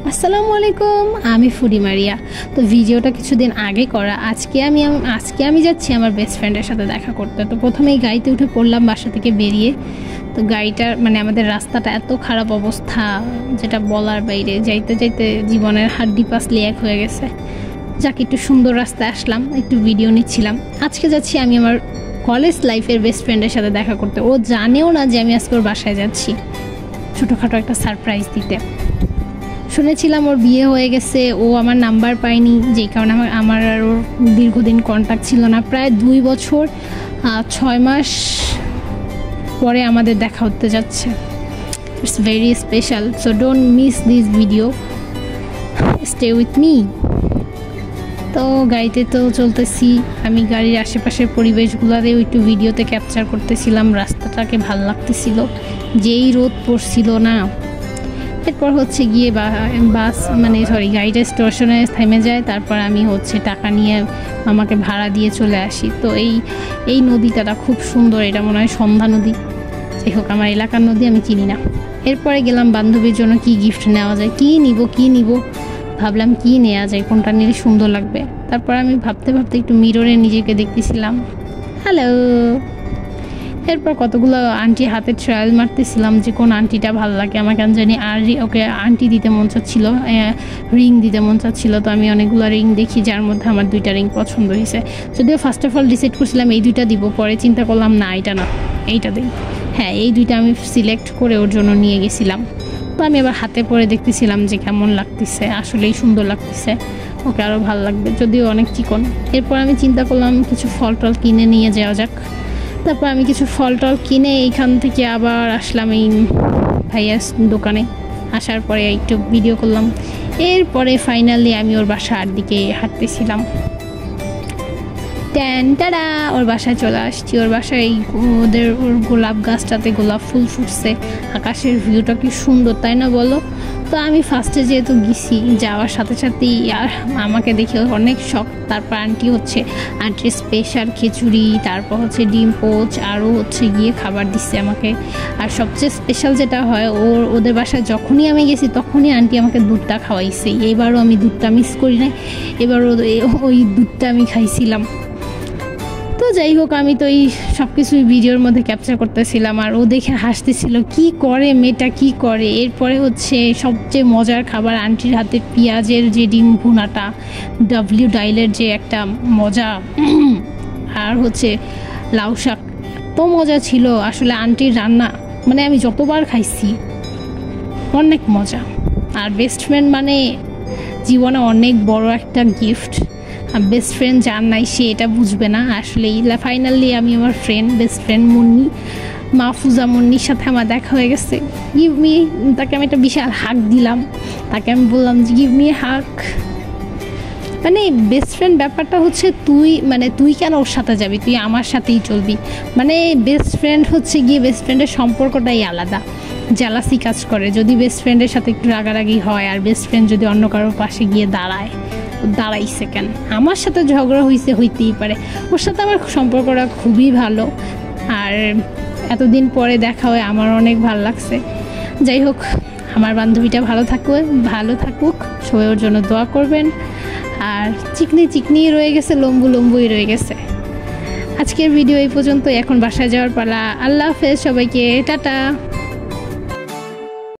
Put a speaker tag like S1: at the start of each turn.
S1: আসসালামু আলাইকুম, আমি ফুডি মারিয়া। তো ভিডিওটা কিছুদিন আগে করা। আজকে আমি যাচ্ছি আমার বেস্ট ফ্রেন্ডের সাথে দেখা করতে। তো প্রথমেই গাড়িতে উঠে পড়লাম বাসা থেকে বেরিয়ে। তো গাড়িটার আমাদের রাস্তাটা এত খারাপ অবস্থা যেটা বলার বাইরে, যাইতে যাইতে জীবনের হাড্ডি পাসলি এক হয়ে গেছে। যাকে একটু সুন্দর রাস্তায় আসলাম, একটু ভিডিও নিচ্ছিলাম। আজকে যাচ্ছি আমি আমার কলেজ লাইফের বেস্ট ফ্রেন্ডের সাথে দেখা করতে। ও জানেও না যে আমি আজকে ওর বাসায় যাচ্ছি ছোটোখাটো একটা সারপ্রাইজ দিতে। শুনেছিলাম ওর বিয়ে হয়ে গেছে, ও আমার নাম্বার পায়নি, যেই কারণে আমার আর ওর দীর্ঘদিন কন্ট্যাক্ট ছিল না। প্রায় 2 বছর 6 মাস পরে আমাদের দেখা হতে যাচ্ছে। It's very special, so don't miss this video, stay with me. তো গাড়িতে তো চলতেছি, আমি গাড়ির আশেপাশের পরিবেশগুলোতেও একটু ভিডিওতে ক্যাপচার করতেছিলাম। রাস্তাটাকে ভাল লাগতেছিল, যেই রোদ পড়ছিল না। এরপর হচ্ছে গিয়ে গাড়িটা স্টেশনে থেমে যায়। তারপর আমি টাকা নিয়ে আমাকে ভাড়া দিয়ে চলে আসি। তো এই নদীটা খুব সুন্দর, এটা মনে হয় সন্ধ্যা নদী। যাই হোক, আমার এলাকার নদী, আমি চিনি না। এরপরে গেলাম বান্ধবীর জন্য কি গিফট নেওয়া যায়, কি নিব ভাবলাম কি নেওয়া যায়, কোনটা নিলে সুন্দর লাগবে। তারপর আমি ভাবতে একটু মিররে নিজেকে দেখতেছিলাম। হ্যালো। এরপর কতগুলো আন্টি হাতে ট্রায়াল মারতেছিলাম যে কোন আন্টিটা ভালো লাগে। আমার কেন জানি আর ওকে আন্টি দিতে মন চাচ্ছিল, রিং দিতে মন চাচ্ছিল। তো আমি অনেকগুলো রিং দেখি, যার মধ্যে আমার 2টা রিং পছন্দ হয়েছে। যদিও ফার্স্ট অফ অল ডিসাইড করছিলাম এই 2টা দিব, পরে চিন্তা করলাম না, এটা না, এইটা দিই। হ্যাঁ, এই 2টা আমি সিলেক্ট করে ওর জন্য নিয়ে গেছিলাম। তো আমি আবার হাতে পরে দেখতেছিলাম যে কেমন লাগতেছে, আসলেই সুন্দর লাগতেছে, ওকে আরও ভালো লাগবে, যদিও অনেক চিকন। এরপর আমি চিন্তা করলাম কিছু ফল টল কিনে নিয়ে যাওয়া যাক। তারপর আমি কিছু ফল টল কিনে এইখান থেকে আবার আসলাম এই ভাইয়ার দোকানে। আসার পরে একটু ভিডিও করলাম। এরপরে ফাইনালি আমি ওর বাসার দিকে হাঁটতেছিলাম। টাটা, ওর বাসায় চলে আসছি। ওর বাসায় ওর গোলাপ গাছটাতে গোলাপ ফুল ফুটছে। আকাশের ভিউটা কি সুন্দর, তাই না বলো? তো আমি ফার্স্টে যেহেতু গেছি, যাওয়ার সাথে সাথেই আর আমাকে দেখে অনেক শখ। তারপর আন্টির স্পেশাল খিচুড়ি, তারপর ডিম পোচ, আরও গিয়ে খাবার দিচ্ছে আমাকে। আর সবচেয়ে স্পেশাল যেটা হয়, ওদের বাসায় যখনই আমি গেছি তখনই আন্টি আমাকে দুধটা খাওয়াইছে। এবারও আমি দুধটা মিস করি নাই, এবারও ওই দুধটা আমি খাইছিলাম। তো যাই হোক, আমি তো এই সব কিছুই ভিডিওর মধ্যে ক্যাপচার করতেছিলাম, আর ও দেখে হাসতেছিল, কি করে মেয়েটা, কি করে। এরপরে সবচেয়ে মজার খাবার, আন্টির হাতে পেঁয়াজের যে ডিম ভুনাটা, ডাইলের যে একটা মজা, আর লাউ শাক, এত মজা ছিল আসলে আন্টির রান্না। আমি যতবার খাইছি, অনেক মজা। আর বেস্ট ফ্রেন্ড জীবনে অনেক বড় একটা গিফট। বেস্ট ফ্রেন্ড যার নাই সে এটা বুঝবে না আসলে। ফাইনালি আমি আমার বেস্ট ফ্রেন্ড মাহফুজা মুন্নির সাথে আমার দেখা হয়ে গেছে। তাকে আমি একটা বিশাল হাক দিলাম। তাকে আমি বললাম যে give me hug. Best friend ব্যাপারটা তুই কেন ওর সাথে যাবি, তুই আমার সাথেই চলবি। বেস্ট ফ্রেন্ড গিয়ে বেস্ট ফ্রেন্ডের সম্পর্কটাই আলাদা। জেলাসি কাজ করে যদি বেস্ট ফ্রেন্ডের সাথে একটু রাগারাগি হয়, আর বেস্ট ফ্রেন্ড যদি অন্য কারোর পাশে গিয়ে দাঁড়াইছে কেন। আমার সাথে ঝগড়া হইতেই পারে, ওর সাথে আমার সম্পর্কটা খুবই ভালো। আর এতদিন পরে দেখা হয়ে আমার অনেক ভালো লাগছে। যাই হোক, আমার বান্ধবীটা ভালো থাকুক, সবাই ওর জন্য দোয়া করবেন। আর চিকনি রয়ে গেছে, লম্বুই রয়ে গেছে। আজকের ভিডিও এই পর্যন্ত। এখন বাসায় যাওয়ার পালা। আল্লাহ হাফেজ সবাইকে, টাটা।